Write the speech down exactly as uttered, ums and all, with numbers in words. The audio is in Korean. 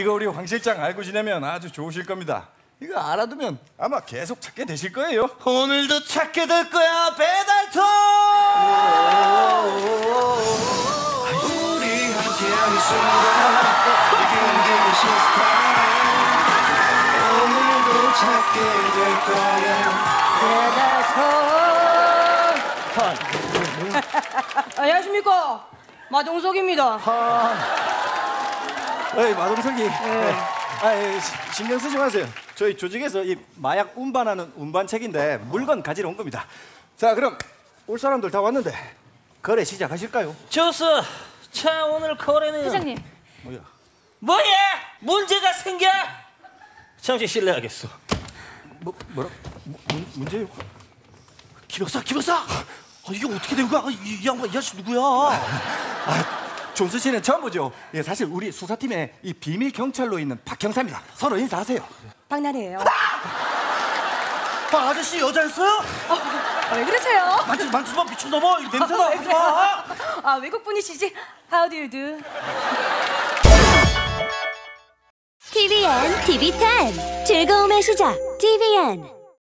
이거 우리 황 실장 알고 지내면 아주 좋으실 겁니다. 이거 알아두면 아마 계속 찾게 되실 거예요. 오늘도 찾게 될 거야, 배달통! 우리 함께한 이 순간 느끼는 시스템 오늘도 찾게 될 거야. 배달통. 안녕하십니까, 마동석입니다. 에이, 마동석이. 네. 아, 예, 신경 쓰지 마세요. 저희 조직에서 이 마약 운반하는 운반책인데 물건 가지러 온 겁니다. 자, 그럼 올 사람들 다 왔는데 거래 시작하실까요? 좋소. 자, 오늘 거래는 회장님. 뭐야? 뭐야? 문제가 생겨? 잠시 실례하겠소. 뭐 뭐라? 뭐, 문, 문제요? 김역사, 김역사. 아, 이게 어떻게 된 거야? 이, 이 양반, 이 아저씨 누구야? 아, 존스 씨는 처음 보죠? 예, 사실 우리 수사팀에 이 비밀 경찰로 있는 박 형사입니다. 서로 인사하세요. 박나래예요. 아, 아저씨 여자였어요? 아, 왜 그러세요? 만지 만지마 미친놈아. 이 냄새나. 왜 그래요? 아, 외국 분이시지? How do you do? 티비엔 티비 텐 즐거움의 시작 티비엔